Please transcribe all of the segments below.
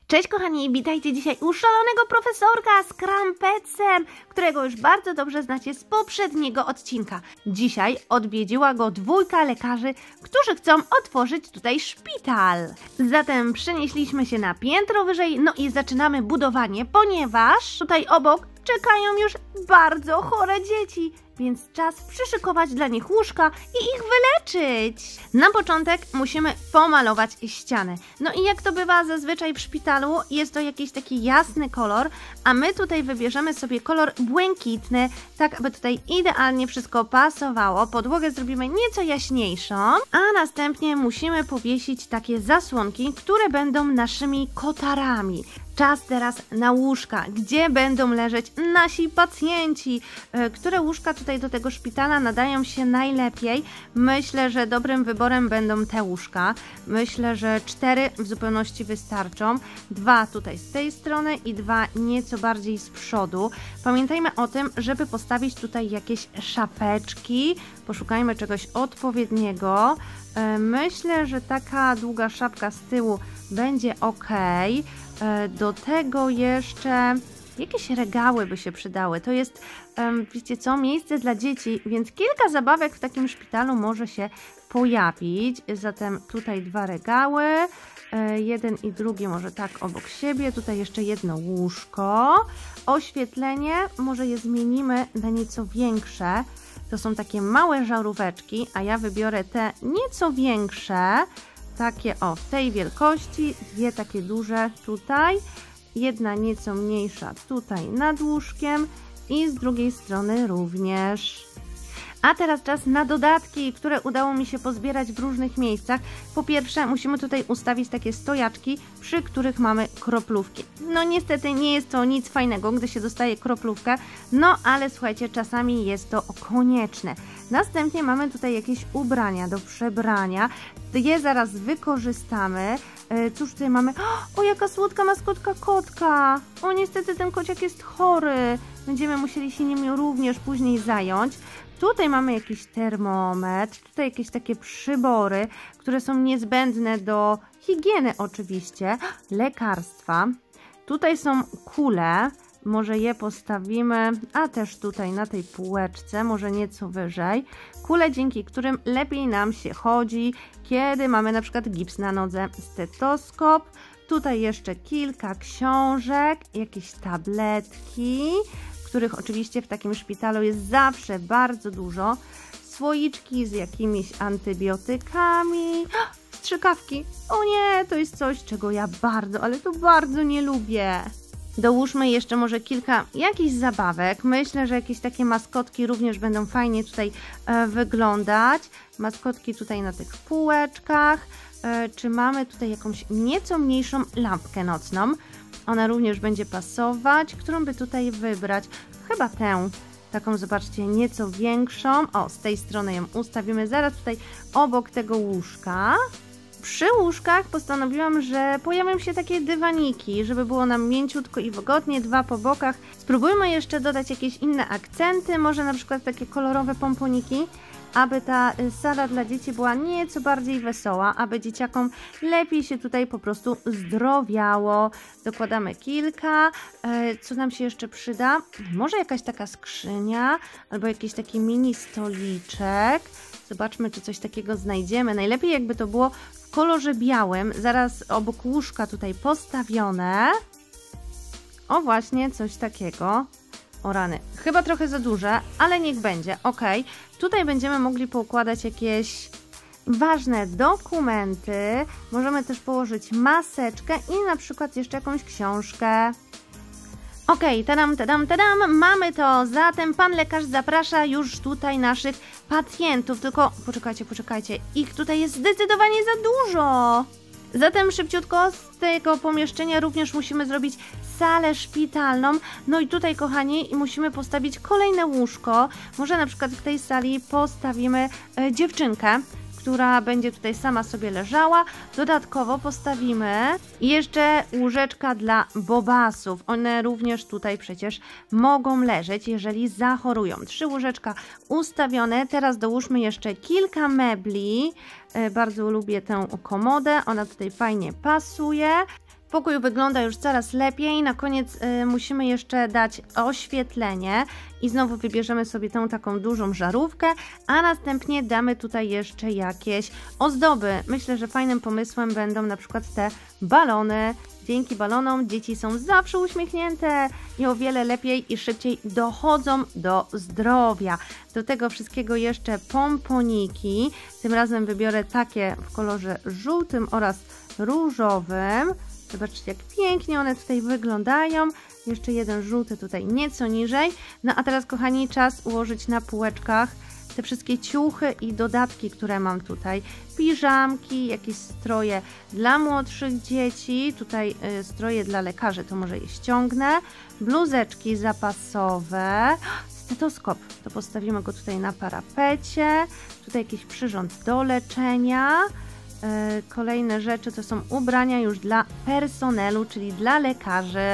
Cześć kochani, witajcie dzisiaj u szalonego profesorka z krampecem, którego już bardzo dobrze znacie z poprzedniego odcinka. Dzisiaj odwiedziła go dwójka lekarzy, którzy chcą otworzyć tutaj szpital. Zatem przenieśliśmy się na piętro wyżej, no i zaczynamy budowanie, ponieważ tutaj obok czekają już bardzo chore dzieci, więc czas przyszykować dla nich łóżka i ich wyleczyć. Na początek musimy pomalować ściany. No i jak to bywa zazwyczaj w szpitalu, jest to jakiś taki jasny kolor, a my tutaj wybierzemy sobie kolor błękitny, tak aby tutaj idealnie wszystko pasowało. Podłogę zrobimy nieco jaśniejszą, a następnie musimy powiesić takie zasłonki, które będą naszymi kotarami. Czas teraz na łóżka, gdzie będą leżeć nasi pacjenci. Które łóżka tutaj do tego szpitala nadają się najlepiej? Myślę, że dobrym wyborem będą te łóżka. Myślę, że 4 w zupełności wystarczą. 2 tutaj z tej strony i 2 nieco bardziej z przodu. Pamiętajmy o tym, żeby postawić tutaj jakieś szafeczki. Poszukajmy czegoś odpowiedniego. Myślę, że taka długa szafka z tyłu będzie ok. Do tego jeszcze jakieś regały by się przydały. To jest, wiecie co, miejsce dla dzieci, więc kilka zabawek w takim szpitalu może się pojawić. Zatem tutaj 2 regały, jeden i drugi może tak obok siebie. Tutaj jeszcze jedno łóżko. Oświetlenie, może je zmienimy na nieco większe. To są takie małe żaróweczki, a ja wybiorę te nieco większe. Takie w tej wielkości, 2 takie duże tutaj, jedna nieco mniejsza tutaj nad łóżkiem i z drugiej strony również. A teraz czas na dodatki, które udało mi się pozbierać w różnych miejscach. Po pierwsze musimy tutaj ustawić takie stojaczki, przy których mamy kroplówki. No niestety nie jest to nic fajnego, gdy się dostaje kroplówkę, no ale słuchajcie, czasami jest to konieczne. Następnie mamy tutaj jakieś ubrania do przebrania, je zaraz wykorzystamy. Cóż tutaj mamy? O, jaka słodka maskotka kotka! O, niestety ten kociak jest chory. Będziemy musieli się nim również później zająć. Tutaj mamy jakiś termometr, tutaj jakieś takie przybory, które są niezbędne do higieny oczywiście, lekarstwa. Tutaj są kule, może je postawimy, a też tutaj na tej półeczce, może nieco wyżej. Kule, dzięki którym lepiej nam się chodzi, kiedy mamy na przykład gips na nodze, stetoskop. Tutaj jeszcze kilka książek, jakieś tabletki, których oczywiście w takim szpitalu jest zawsze bardzo dużo. Słoiczki z jakimiś antybiotykami. Strzykawki. O nie, to jest coś, czego ja bardzo, ale to bardzo nie lubię. Dołóżmy jeszcze może kilka jakichś zabawek. Myślę, że jakieś takie maskotki również będą fajnie tutaj wyglądać. Maskotki tutaj na tych półeczkach. Czy mamy tutaj jakąś nieco mniejszą lampkę nocną? Ona również będzie pasować. Którą by tutaj wybrać? Chyba tę. Taką, zobaczcie, nieco większą. O, z tej strony ją ustawimy zaraz tutaj obok tego łóżka. Przy łóżkach postanowiłam, że pojawią się takie dywaniki, żeby było nam mięciutko i wygodnie, 2 po bokach. Spróbujmy jeszcze dodać jakieś inne akcenty, może na przykład takie kolorowe pomponiki, aby ta sala dla dzieci była nieco bardziej wesoła, aby dzieciakom lepiej się tutaj po prostu zdrowiało. Dokładamy kilka. Co nam się jeszcze przyda? Może jakaś taka skrzynia, albo jakiś taki mini stoliczek. Zobaczmy, czy coś takiego znajdziemy. Najlepiej jakby to było w kolorze białym, zaraz obok łóżka tutaj postawione. O, właśnie coś takiego. O rany, chyba trochę za duże, ale niech będzie, ok. Tutaj będziemy mogli poukładać jakieś ważne dokumenty. Możemy też położyć maseczkę i na przykład jeszcze jakąś książkę. Ok, tadam, mamy to. Zatem pan lekarz zaprasza już tutaj naszych pacjentów. Tylko poczekajcie, ich tutaj jest zdecydowanie za dużo. Zatem szybciutko z tego pomieszczenia również musimy zrobić salę szpitalną. No i tutaj, kochani, musimy postawić kolejne łóżko. Może na przykład w tej sali postawimy dziewczynkę, która będzie tutaj sama sobie leżała. Dodatkowo postawimy jeszcze łóżeczka dla bobasów. One również tutaj przecież mogą leżeć, jeżeli zachorują. 3 łóżeczka ustawione. Teraz dołóżmy jeszcze kilka mebli. Bardzo lubię tę komodę. Ona tutaj fajnie pasuje. Pokój wygląda już coraz lepiej. Na koniec musimy jeszcze dać oświetlenie i znowu wybierzemy sobie tą taką dużą żarówkę, a następnie damy tutaj jeszcze jakieś ozdoby. Myślę, że fajnym pomysłem będą na przykład te balony. Dzięki balonom dzieci są zawsze uśmiechnięte i o wiele lepiej i szybciej dochodzą do zdrowia. Do tego wszystkiego jeszcze pomponiki. Tym razem wybiorę takie w kolorze żółtym oraz różowym. Zobaczcie, jak pięknie one tutaj wyglądają. Jeszcze jeden żółty tutaj nieco niżej. No a teraz, kochani, czas ułożyć na półeczkach te wszystkie ciuchy i dodatki, które mam tutaj. Piżamki, jakieś stroje dla młodszych dzieci. Tutaj stroje dla lekarzy, to może je ściągnę. Bluzeczki zapasowe. Stetoskop, to postawimy go tutaj na parapecie. Tutaj jakiś przyrząd do leczenia. Kolejne rzeczy to są ubrania już dla personelu, czyli dla lekarzy.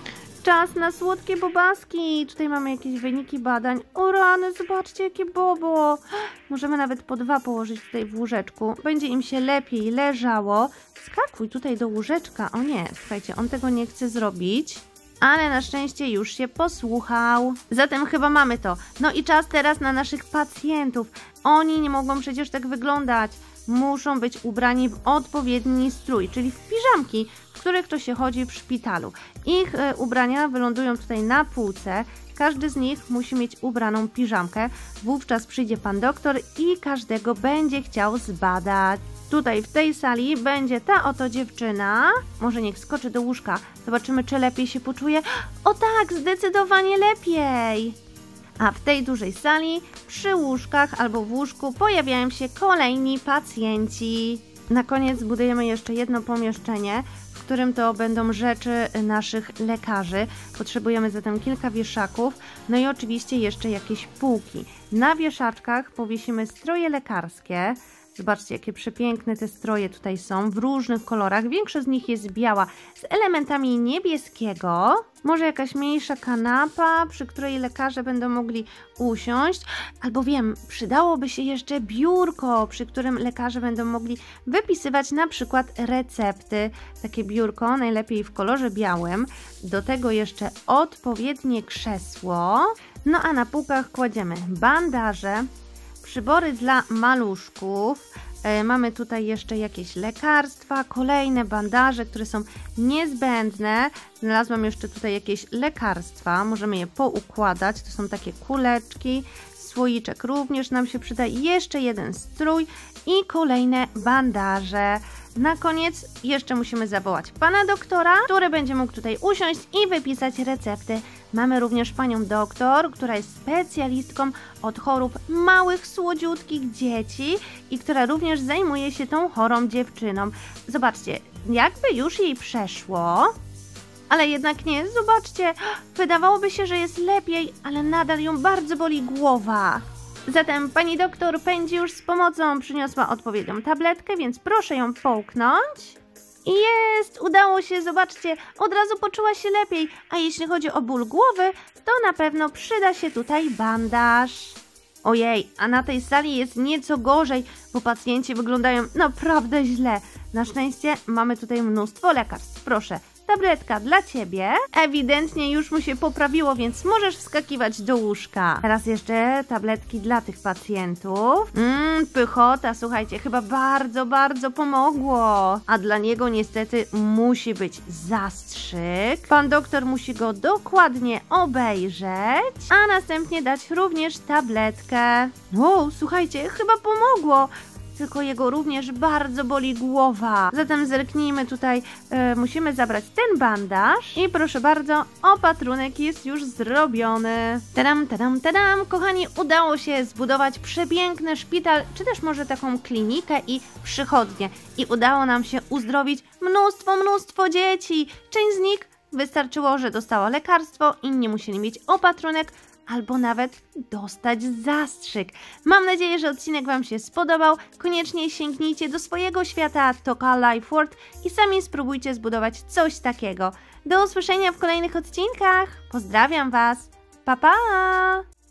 Czas na słodkie bobaski. Tutaj mamy jakieś wyniki badań. O rany, zobaczcie, jakie bobo. Możemy nawet po 2 położyć tutaj w łóżeczku. Będzie im się lepiej leżało. Skakuj tutaj do łóżeczka. O nie, słuchajcie, on tego nie chce zrobić. Ale na szczęście już się posłuchał. Zatem chyba mamy to. No i czas teraz na naszych pacjentów. Oni nie mogą przecież tak wyglądać. Muszą być ubrani w odpowiedni strój, czyli w piżamki, w których to się chodzi w szpitalu. Ich ubrania wylądują tutaj na półce. Każdy z nich musi mieć ubraną piżamkę. Wówczas przyjdzie pan doktor i każdego będzie chciał zbadać. Tutaj w tej sali będzie ta oto dziewczyna. Może niech skoczy do łóżka. Zobaczymy, czy lepiej się poczuje. O tak, zdecydowanie lepiej. A w tej dużej sali przy łóżkach albo w łóżku pojawiają się kolejni pacjenci. Na koniec zbudujemy jeszcze jedno pomieszczenie, w którym to będą rzeczy naszych lekarzy. Potrzebujemy zatem kilka wieszaków, no i oczywiście jeszcze jakieś półki. Na wieszaczkach powiesimy stroje lekarskie. Zobaczcie, jakie przepiękne te stroje tutaj są, w różnych kolorach. Większość z nich jest biała, z elementami niebieskiego. Może jakaś mniejsza kanapa, przy której lekarze będą mogli usiąść. Albo wiem, przydałoby się jeszcze biurko, przy którym lekarze będą mogli wypisywać na przykład recepty. Takie biurko, najlepiej w kolorze białym. Do tego jeszcze odpowiednie krzesło. No a na półkach kładziemy bandaże, przybory dla maluszków, mamy tutaj jeszcze jakieś lekarstwa, kolejne bandaże, które są niezbędne. Znalazłam jeszcze tutaj jakieś lekarstwa, możemy je poukładać, to są takie kuleczki, słoiczek również nam się przyda, jeszcze jeden strój i kolejne bandaże. Na koniec jeszcze musimy zawołać pana doktora, który będzie mógł tutaj usiąść i wypisać recepty. Mamy również panią doktor, która jest specjalistką od chorób małych, słodziutkich dzieci i która również zajmuje się tą chorą dziewczyną. Zobaczcie, jakby już jej przeszło, ale jednak nie. Zobaczcie, wydawałoby się, że jest lepiej, ale nadal ją bardzo boli głowa. Zatem pani doktor pędzi już z pomocą, przyniosła odpowiednią tabletkę, więc proszę ją połknąć. I jest, udało się, zobaczcie, od razu poczuła się lepiej, a jeśli chodzi o ból głowy, to na pewno przyda się tutaj bandaż. Ojej, a na tej sali jest nieco gorzej, bo pacjenci wyglądają naprawdę źle. Na szczęście mamy tutaj mnóstwo lekarstw, proszę. Tabletka dla ciebie. Ewidentnie już mu się poprawiło, więc możesz wskakiwać do łóżka. Teraz jeszcze tabletki dla tych pacjentów. Pychota, słuchajcie, chyba bardzo, bardzo pomogło. A dla niego niestety musi być zastrzyk. Pan doktor musi go dokładnie obejrzeć, a następnie dać również tabletkę. O, słuchajcie, chyba pomogło. Tylko jego również bardzo boli głowa. Zatem zerknijmy tutaj, musimy zabrać ten bandaż i proszę bardzo, opatrunek jest już zrobiony. Tadam, tadam, tadam, kochani, udało się zbudować przepiękny szpital, czy też może taką klinikę i przychodnię. I udało nam się uzdrowić mnóstwo dzieci. Część z nich wystarczyło, że dostała lekarstwo, inni musieli mieć opatrunek, albo nawet dostać zastrzyk. Mam nadzieję, że odcinek Wam się spodobał. Koniecznie sięgnijcie do swojego świata Toka Life World i sami spróbujcie zbudować coś takiego. Do usłyszenia w kolejnych odcinkach. Pozdrawiam Was. Pa, pa!